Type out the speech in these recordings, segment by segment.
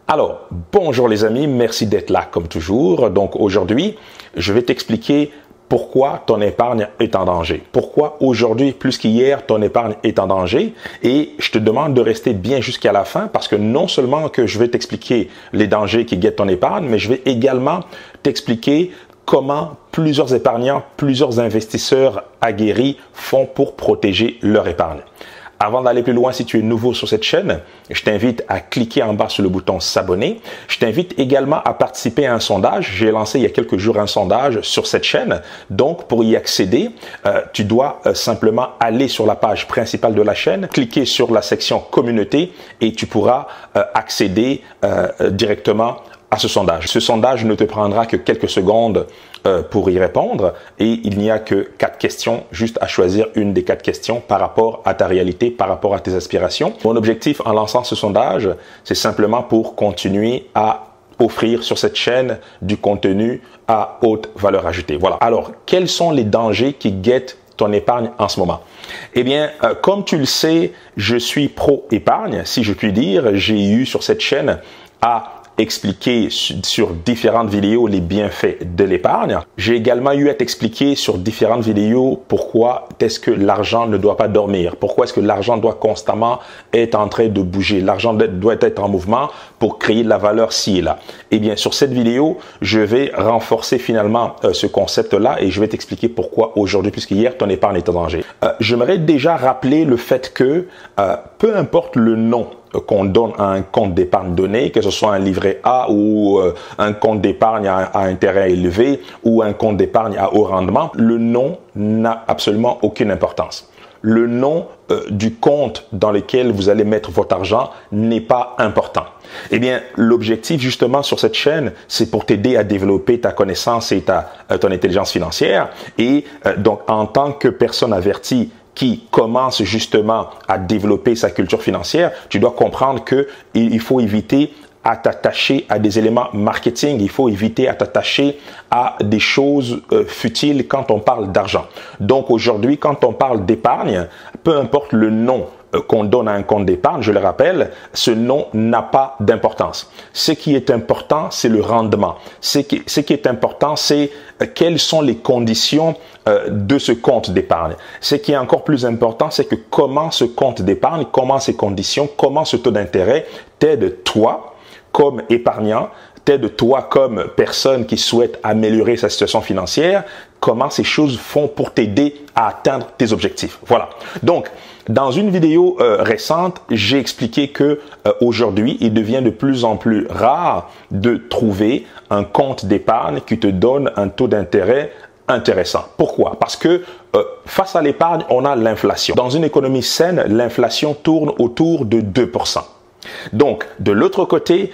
Alors, bonjour les amis, merci d'être là comme toujours. Donc aujourd'hui, je vais t'expliquer pourquoi ton épargne est en danger. Pourquoi aujourd'hui, plus qu'hier, ton épargne est en danger. Et je te demande de rester bien jusqu'à la fin parce que non seulement que je vais t'expliquer les dangers qui guettent ton épargne, mais je vais également t'expliquer comment plusieurs épargnants, plusieurs investisseurs aguerris font pour protéger leur épargne. Avant d'aller plus loin, si tu es nouveau sur cette chaîne, je t'invite à cliquer en bas sur le bouton s'abonner. Je t'invite également à participer à un sondage. J'ai lancé il y a quelques jours un sondage sur cette chaîne. Donc, pour y accéder, tu dois simplement aller sur la page principale de la chaîne, cliquer sur la section communauté et tu pourras accéder directement à ce sondage. Ce sondage ne te prendra que quelques secondes pour y répondre et il n'y a que 4 questions, juste à choisir une des 4 questions par rapport à ta réalité, par rapport à tes aspirations. Mon objectif en lançant ce sondage, c'est simplement pour continuer à offrir sur cette chaîne du contenu à haute valeur ajoutée. Voilà. Alors, quels sont les dangers qui guettent ton épargne en ce moment? Eh bien, comme tu le sais, je suis pro-épargne, si je puis dire. J'ai eu sur cette chaîne à expliquer sur différentes vidéos les bienfaits de l'épargne. J'ai également eu à t'expliquer sur différentes vidéos pourquoi est-ce que l'argent ne doit pas dormir, pourquoi est-ce que l'argent doit constamment être en train de bouger, l'argent doit être en mouvement pour créer de la valeur ci et là. Eh bien, sur cette vidéo, je vais renforcer finalement ce concept-là et je vais t'expliquer pourquoi aujourd'hui, puisque hier, ton épargne est en danger. J'aimerais déjà rappeler le fait que peu importe le nom qu'on donne à un compte d'épargne donné, que ce soit un livret A ou un compte d'épargne à intérêt élevé ou un compte d'épargne à haut rendement, le nom n'a absolument aucune importance. Le nom du compte dans lequel vous allez mettre votre argent n'est pas important. Eh bien, l'objectif justement sur cette chaîne, c'est pour t'aider à développer ta connaissance et ton intelligence financière. Et donc, en tant que personne avertie qui commence justement à développer sa culture financière, tu dois comprendre que il faut éviter à t'attacher à des éléments marketing, il faut éviter à t'attacher à des choses futiles quand on parle d'argent. Donc aujourd'hui, quand on parle d'épargne, peu importe le nom qu'on donne à un compte d'épargne, je le rappelle, ce nom n'a pas d'importance. Ce qui est important, c'est le rendement. Ce qui est important, c'est quelles sont les conditions de ce compte d'épargne. Ce qui est encore plus important, c'est que comment ce compte d'épargne, comment ces conditions, comment ce taux d'intérêt t'aide toi, comme épargnant, t'aide toi comme personne qui souhaite améliorer sa situation financière, comment ces choses font pour t'aider à atteindre tes objectifs. Voilà. Donc, dans une vidéo récente, j'ai expliqué que aujourd'hui, il devient de plus en plus rare de trouver un compte d'épargne qui te donne un taux d'intérêt intéressant. Pourquoi? Parce que face à l'épargne, on a l'inflation. Dans une économie saine, l'inflation tourne autour de 2%. Donc, de l'autre côté,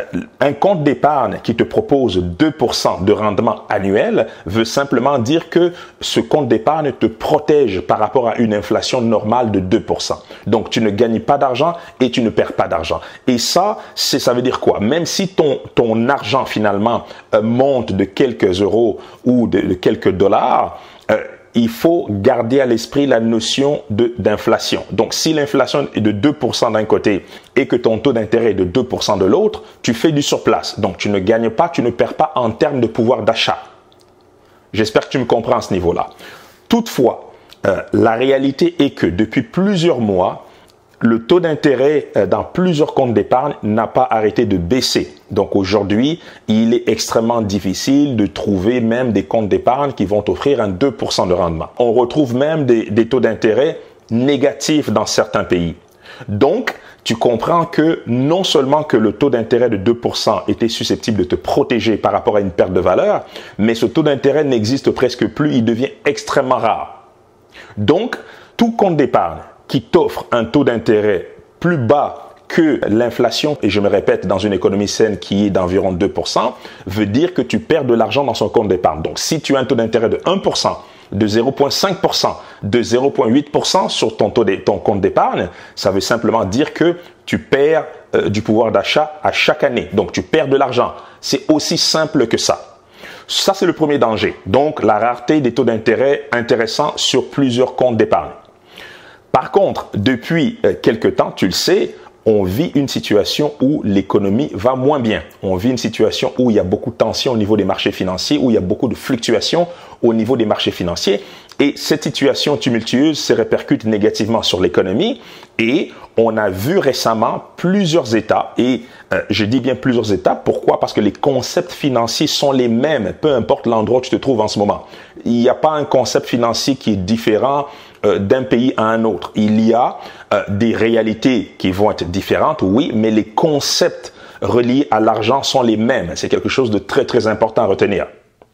un compte d'épargne qui te propose 2% de rendement annuel veut simplement dire que ce compte d'épargne te protège par rapport à une inflation normale de 2%. Donc, tu ne gagnes pas d'argent et tu ne perds pas d'argent. Et ça veut dire quoi? Même si ton argent finalement monte de quelques euros ou de quelques dollars, il faut garder à l'esprit la notion d'inflation. Donc, si l'inflation est de 2% d'un côté et que ton taux d'intérêt est de 2% de l'autre, tu fais du surplace. Donc, tu ne gagnes pas, tu ne perds pas en termes de pouvoir d'achat. J'espère que tu me comprends à ce niveau-là. Toutefois, la réalité est que depuis plusieurs mois, le taux d'intérêt dans plusieurs comptes d'épargne n'a pas arrêté de baisser. Donc aujourd'hui, il est extrêmement difficile de trouver même des comptes d'épargne qui vont offrir un 2% de rendement. On retrouve même des taux d'intérêt négatifs dans certains pays. Donc, tu comprends que non seulement que le taux d'intérêt de 2% était susceptible de te protéger par rapport à une perte de valeur, mais ce taux d'intérêt n'existe presque plus, il devient extrêmement rare. Donc, tout compte d'épargne qui t'offre un taux d'intérêt plus bas que l'inflation, et je me répète, dans une économie saine qui est d'environ 2%, veut dire que tu perds de l'argent dans son compte d'épargne. Donc, si tu as un taux d'intérêt de 1%, de 0,5%, de 0,8% sur ton compte d'épargne, ça veut simplement dire que tu perds du pouvoir d'achat à chaque année. Donc, tu perds de l'argent. C'est aussi simple que ça. Ça, c'est le premier danger. Donc, la rareté des taux d'intérêt intéressants sur plusieurs comptes d'épargne. Par contre, depuis quelque temps, tu le sais, on vit une situation où l'économie va moins bien. On vit une situation où il y a beaucoup de tensions au niveau des marchés financiers, où il y a beaucoup de fluctuations au niveau des marchés financiers. Et cette situation tumultueuse se répercute négativement sur l'économie. Et on a vu récemment plusieurs États, et je dis bien plusieurs États, pourquoi? Parce que les concepts financiers sont les mêmes, peu importe l'endroit où tu te trouves en ce moment. Il n'y a pas un concept financier qui est différent d'un pays à un autre. Il y a des réalités qui vont être différentes, oui, mais les concepts reliés à l'argent sont les mêmes. C'est quelque chose de très, très important à retenir.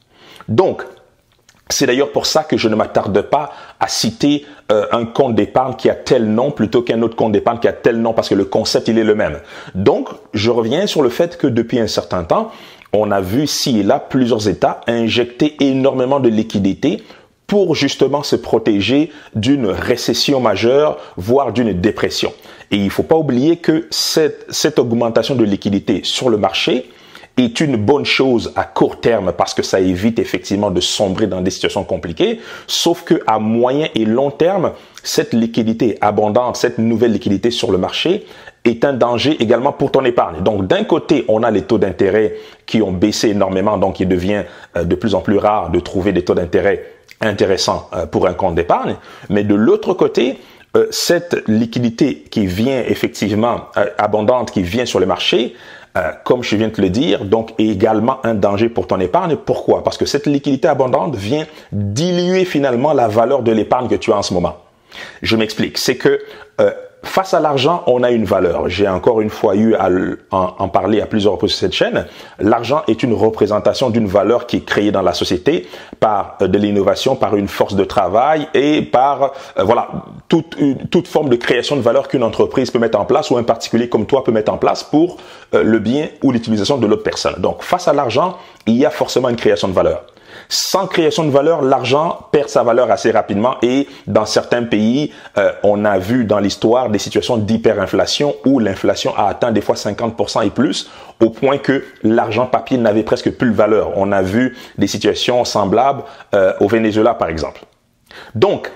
Donc, c'est d'ailleurs pour ça que je ne m'attarde pas à citer un compte d'épargne qui a tel nom plutôt qu'un autre compte d'épargne qui a tel nom, parce que le concept, il est le même. Donc, je reviens sur le fait que depuis un certain temps, on a vu ici et là plusieurs États injecter énormément de liquidités pour justement se protéger d'une récession majeure, voire d'une dépression. Et il ne faut pas oublier que cette augmentation de liquidité sur le marché est une bonne chose à court terme parce que ça évite effectivement de sombrer dans des situations compliquées, sauf que à moyen et long terme, cette liquidité abondante, cette nouvelle liquidité sur le marché est un danger également pour ton épargne. Donc d'un côté, on a les taux d'intérêt qui ont baissé énormément, donc il devient de plus en plus rare de trouver des taux d'intérêt intéressants pour un compte d'épargne, mais de l'autre côté, cette liquidité qui vient effectivement abondante, qui vient sur le marché, comme je viens de te le dire, donc est également un danger pour ton épargne. Pourquoi? Parce que cette liquidité abondante vient diluer finalement la valeur de l'épargne que tu as en ce moment. Je m'explique. C'est que face à l'argent, on a une valeur. J'ai encore une fois eu à en parler à plusieurs reprises sur cette chaîne. L'argent est une représentation d'une valeur qui est créée dans la société par de l'innovation, par une force de travail et par voilà toute forme de création de valeur qu'une entreprise peut mettre en place ou un particulier comme toi peut mettre en place pour le bien ou l'utilisation de l'autre personne. Donc face à l'argent, il y a forcément une création de valeur. Sans création de valeur, l'argent perd sa valeur assez rapidement et dans certains pays, on a vu dans l'histoire des situations d'hyperinflation où l'inflation a atteint des fois 50% et plus au point que l'argent papier n'avait presque plus de valeur. On a vu des situations semblables au Venezuela par exemple. Donc,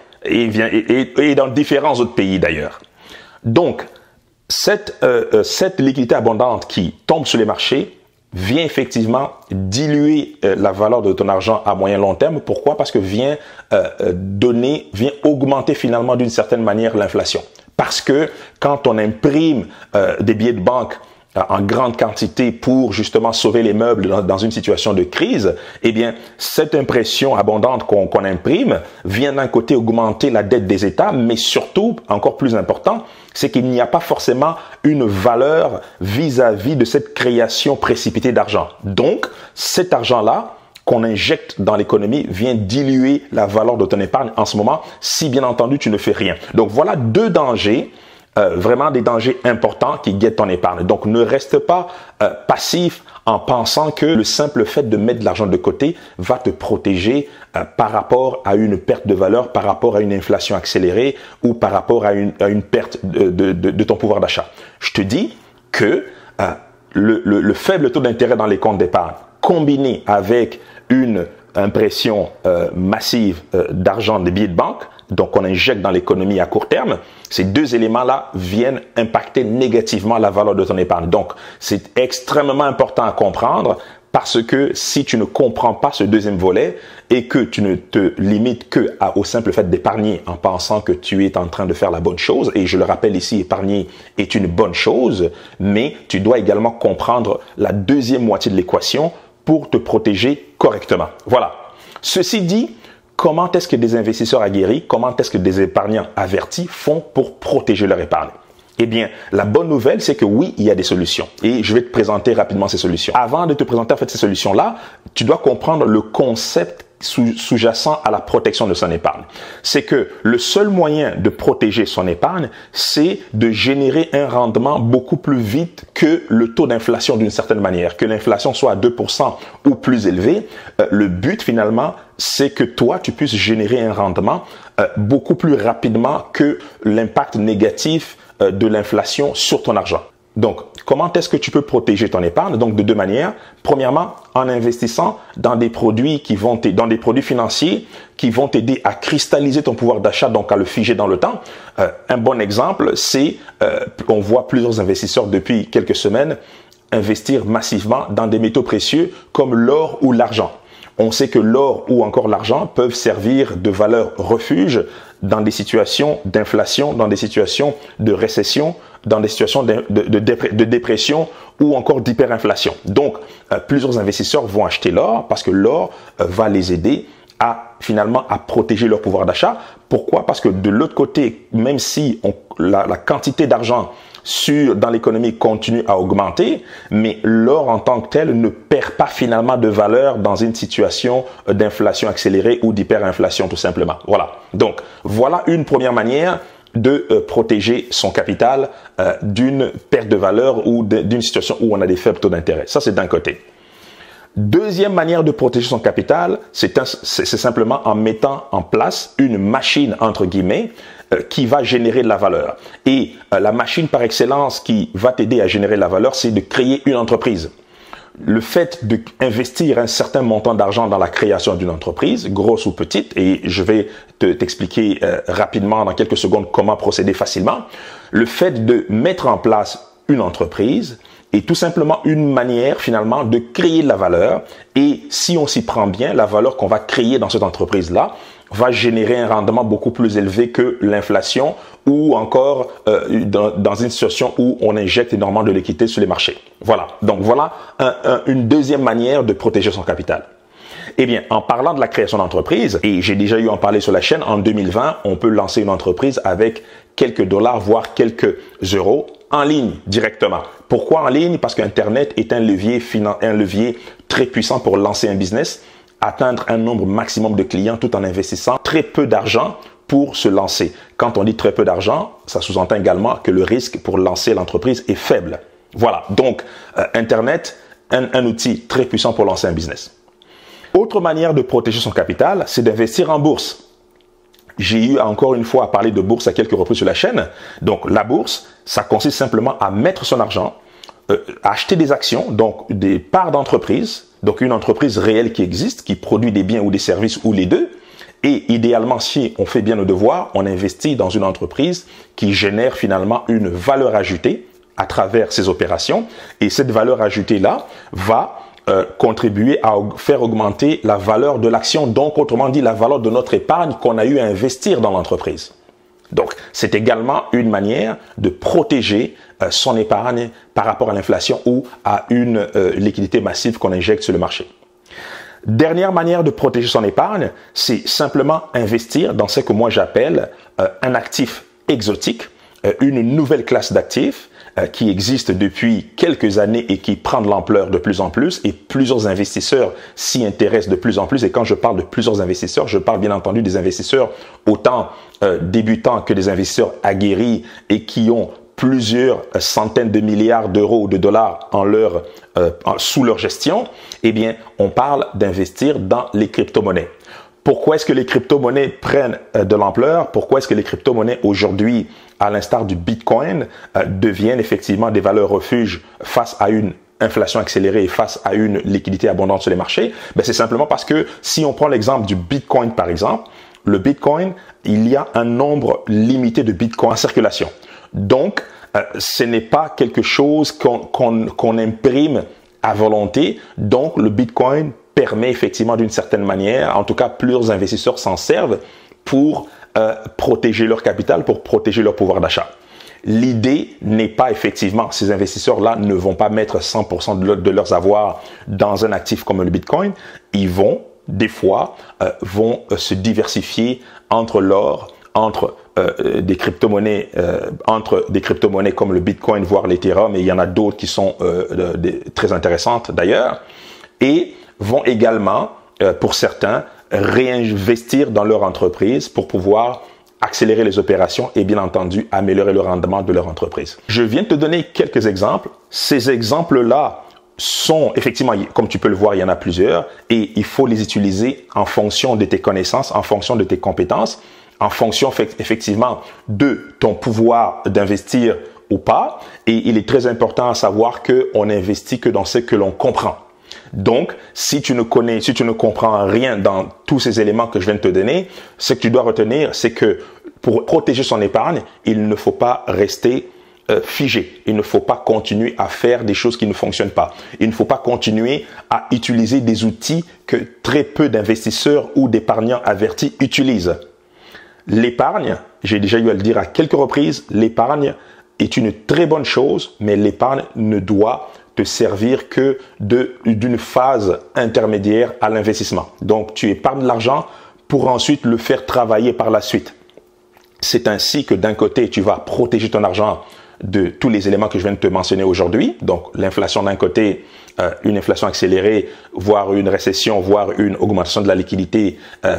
et dans différents autres pays d'ailleurs. Donc, cette liquidité abondante qui tombe sur les marchés vient effectivement diluer la valeur de ton argent à moyen long terme. Pourquoi? Parce que vient augmenter finalement d'une certaine manière l'inflation. Parce que quand on imprime des billets de banque en grande quantité pour justement sauver les meubles dans une situation de crise, eh bien, cette impression abondante qu'on imprime vient d'un côté augmenter la dette des États, mais surtout, encore plus important, c'est qu'il n'y a pas forcément une valeur vis-à-vis de cette création précipitée d'argent. Donc, cet argent-là qu'on injecte dans l'économie vient diluer la valeur de ton épargne en ce moment, si bien entendu tu ne fais rien. Donc, voilà deux dangers. Vraiment des dangers importants qui guettent ton épargne. Donc, ne reste pas passif en pensant que le simple fait de mettre de l'argent de côté va te protéger par rapport à une perte de valeur, par rapport à une inflation accélérée ou par rapport à une perte de ton pouvoir d'achat. Je te dis que le faible taux d'intérêt dans les comptes d'épargne combiné avec une impression massive d'argent, des billets de banque, donc on injecte dans l'économie à court terme, ces deux éléments-là viennent impacter négativement la valeur de ton épargne. Donc, c'est extrêmement important à comprendre parce que si tu ne comprends pas ce deuxième volet et que tu ne te limites que au simple fait d'épargner en pensant que tu es en train de faire la bonne chose, et je le rappelle ici, épargner est une bonne chose, mais tu dois également comprendre la deuxième moitié de l'équation pour te protéger correctement. Voilà. Ceci dit, comment est-ce que des investisseurs aguerris, comment est-ce que des épargnants avertis font pour protéger leur épargne? Eh bien, la bonne nouvelle, c'est que oui, il y a des solutions. Et je vais te présenter rapidement ces solutions. Avant de te présenter en fait ces solutions-là, tu dois comprendre le concept sous-jacent à la protection de son épargne. C'est que le seul moyen de protéger son épargne, c'est de générer un rendement beaucoup plus vite que le taux d'inflation d'une certaine manière. Que l'inflation soit à 2% ou plus élevé, le but finalement, c'est que toi, tu puisses générer un rendement beaucoup plus rapidement que l'impact négatif de l'inflation sur ton argent. Donc, Comment est-ce que tu peux protéger ton épargne? Donc, de deux manières. Premièrement, en investissant dans des produits dans des produits financiers qui vont t'aider à cristalliser ton pouvoir d'achat, donc à le figer dans le temps. Un bon exemple, c'est, on voit plusieurs investisseurs depuis quelques semaines investir massivement dans des métaux précieux comme l'or ou l'argent. On sait que l'or ou encore l'argent peuvent servir de valeur refuge dans des situations d'inflation, dans des situations de récession, dans des situations de dépression ou encore d'hyperinflation. Donc, plusieurs investisseurs vont acheter l'or parce que l'or va les aider finalement à protéger leur pouvoir d'achat. Pourquoi? Parce que de l'autre côté, même si la quantité d'argent dans l'économie continue à augmenter, mais l'or en tant que tel ne perd pas finalement de valeur dans une situation d'inflation accélérée ou d'hyperinflation tout simplement. Voilà. Donc, voilà une première manière de protéger son capital d'une perte de valeur ou d'une situation où on a des faibles taux d'intérêt. Ça, c'est d'un côté. Deuxième manière de protéger son capital, c'est simplement en mettant en place une machine, entre guillemets, qui va générer de la valeur. Et la machine par excellence qui va t'aider à générer de la valeur, c'est de créer une entreprise. Le fait d'investir un certain montant d'argent dans la création d'une entreprise, grosse ou petite, et je vais t'expliquer rapidement dans quelques secondes comment procéder facilement, le fait de mettre en place une entreprise est tout simplement une manière finalement de créer de la valeur, et si on s'y prend bien, la valeur qu'on va créer dans cette entreprise-là va générer un rendement beaucoup plus élevé que l'inflation ou encore dans une situation où on injecte énormément de liquidité sur les marchés. Voilà. Donc voilà une deuxième manière de protéger son capital. Eh bien, en parlant de la création d'entreprise, et j'ai déjà eu en parler sur la chaîne, en 2020, on peut lancer une entreprise avec quelques dollars, voire quelques euros en ligne directement. Pourquoi en ligne? Parce qu'Internet est un levier très puissant pour lancer un business, atteindre un nombre maximum de clients tout en investissant très peu d'argent pour se lancer. Quand on dit très peu d'argent, ça sous-entend également que le risque pour lancer l'entreprise est faible. Voilà, donc Internet, un outil très puissant pour lancer un business. Autre manière de protéger son capital, c'est d'investir en bourse. J'ai eu encore une fois à parler de bourse à quelques reprises sur la chaîne. Donc la bourse, ça consiste simplement à mettre son argent, à acheter des actions, donc des parts d'entreprise, donc une entreprise réelle qui existe, qui produit des biens ou des services ou les deux. Et idéalement, si on fait bien nos devoirs, on investit dans une entreprise qui génère finalement une valeur ajoutée à travers ses opérations. Et cette valeur ajoutée-là va contribuer à faire augmenter la valeur de l'action, donc autrement dit la valeur de notre épargne qu'on a eu à investir dans l'entreprise. Donc, c'est également une manière de protéger son épargne par rapport à l'inflation ou à une liquidité massive qu'on injecte sur le marché. Dernière manière de protéger son épargne, c'est simplement investir dans ce que moi j'appelle un actif exotique, une nouvelle classe d'actifs qui existe depuis quelques années et qui prend de l'ampleur de plus en plus, et plusieurs investisseurs s'y intéressent de plus en plus. Et quand je parle de plusieurs investisseurs, je parle bien entendu des investisseurs autant débutants que des investisseurs aguerris et qui ont plusieurs centaines de milliards d'euros ou de dollars sous leur gestion. Eh bien, on parle d'investir dans les crypto-monnaies. Pourquoi est-ce que les crypto-monnaies prennent de l'ampleur? Pourquoi est-ce que les crypto-monnaies aujourd'hui, à l'instar du Bitcoin, deviennent effectivement des valeurs refuges face à une inflation accélérée et face à une liquidité abondante sur les marchés? Ben, c'est simplement parce que si on prend l'exemple du Bitcoin par exemple, le Bitcoin, il y a un nombre limité de Bitcoin en circulation. Donc, ce n'est pas quelque chose qu'on imprime à volonté. Donc, le Bitcoin permet effectivement d'une certaine manière, en tout cas plusieurs investisseurs s'en servent pour protéger leur capital, pour protéger leur pouvoir d'achat. L'idée n'est pas effectivement, ces investisseurs-là ne vont pas mettre 100% de leurs avoirs dans un actif comme le Bitcoin. Ils vont, des fois, se diversifier entre l'or, entre des crypto-monnaies comme le Bitcoin, voire l'Ethereum, et il y en a d'autres qui sont très intéressantes d'ailleurs, et vont également, pour certains, réinvestir dans leur entreprise pour pouvoir accélérer les opérations et bien entendu améliorer le rendement de leur entreprise. Je viens de te donner quelques exemples. Ces exemples-là sont effectivement, comme tu peux le voir, il y en a plusieurs et il faut les utiliser en fonction de tes connaissances, en fonction de tes compétences, en fonction effectivement de ton pouvoir d'investir ou pas. Et il est très important à savoir qu'on n'investit que dans ce que l'on comprend. Donc, si tu ne comprends rien dans tous ces éléments que je viens de te donner, ce que tu dois retenir, c'est que pour protéger son épargne, il ne faut pas rester figé. Il ne faut pas continuer à faire des choses qui ne fonctionnent pas. Il ne faut pas continuer à utiliser des outils que très peu d'investisseurs ou d'épargnants avertis utilisent. L'épargne, j'ai déjà eu à le dire à quelques reprises, l'épargne est une très bonne chose, mais l'épargne ne doit te servir que d'une phase intermédiaire à l'investissement. Donc, tu épargnes de l'argent pour ensuite le faire travailler par la suite. C'est ainsi que d'un côté, tu vas protéger ton argent de tous les éléments que je viens de te mentionner aujourd'hui. Donc, l'inflation d'un côté, une inflation accélérée, voire une récession, voire une augmentation de la liquidité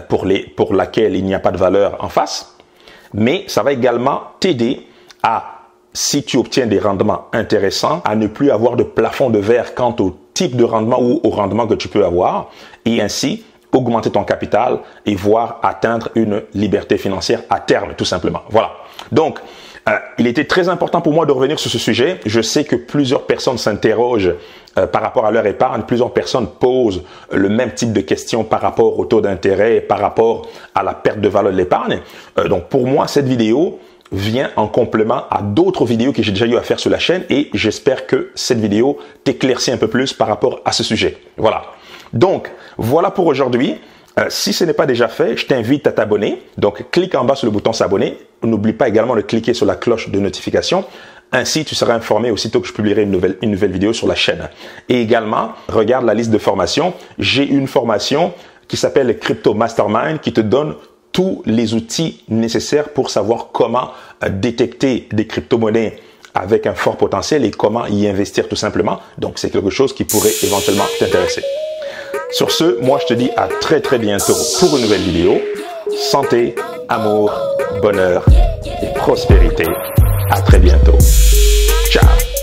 pour laquelle il n'y a pas de valeur en face. Mais ça va également t'aider à, si tu obtiens des rendements intéressants, à ne plus avoir de plafond de verre quant au type de rendement ou au rendement que tu peux avoir et ainsi augmenter ton capital et voir atteindre une liberté financière à terme, tout simplement. Voilà. Donc, il était très important pour moi de revenir sur ce sujet. Je sais que plusieurs personnes s'interrogent par rapport à leur épargne. Plusieurs personnes posent le même type de questions par rapport au taux d'intérêt, par rapport à la perte de valeur de l'épargne. Donc, pour moi, cette vidéo vient en complément à d'autres vidéos que j'ai déjà eu à faire sur la chaîne et j'espère que cette vidéo t'éclaircit un peu plus par rapport à ce sujet. Voilà. Donc, voilà pour aujourd'hui. Si ce n'est pas déjà fait, je t'invite à t'abonner. Donc, clique en bas sur le bouton s'abonner. N'oublie pas également de cliquer sur la cloche de notification. Ainsi, tu seras informé aussitôt que je publierai une nouvelle vidéo sur la chaîne. Et également, regarde la liste de formations. J'ai une formation qui s'appelle Crypto Mastermind qui te donne tous les outils nécessaires pour savoir comment détecter des crypto-monnaies avec un fort potentiel et comment y investir tout simplement. Donc, c'est quelque chose qui pourrait éventuellement t'intéresser. Sur ce, moi, je te dis à très très bientôt pour une nouvelle vidéo. Santé, amour, bonheur et prospérité. À très bientôt. Ciao.